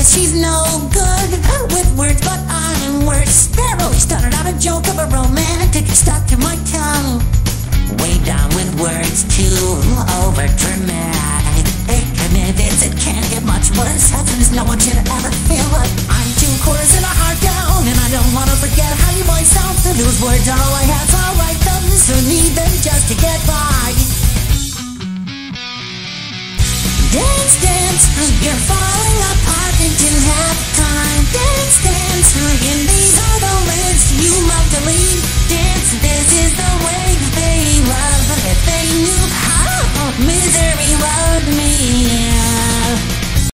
she's no good with words, but I'm worse. Barely started out a joke of a romantic stuck to my tongue. Way down with words, too over dramatic. It can't get much worse. Heavens, no one should ever feel like I'm 2/4 and a heart down, and I don't wanna forget how you boys sound. To lose words are all I have, so I'll write them, so need them just to get by. Dance, dance, you're falling